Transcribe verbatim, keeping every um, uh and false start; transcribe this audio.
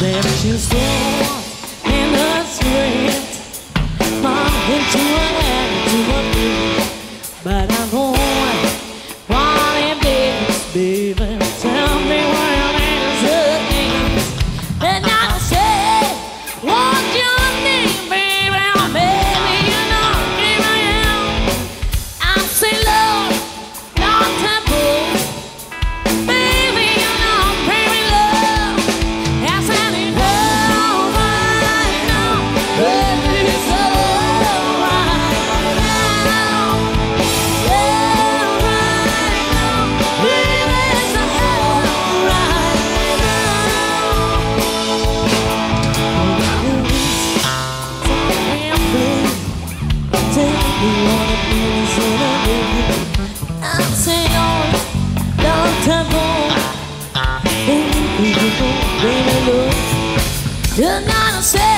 Then she swore in the street, from into a head to a feet. But I know what it is, baby. Tell me what your name is. Then I say, what you need, baby? Baby, you know who I am. I say love, not taboo. Baby, you know, baby, love. Yes, I need love right now. Baby, it's all right now. Love right now. Baby, it's all right now. Tell me what it means in a day. I say, oh, don't tell me, baby, baby, love. You're not a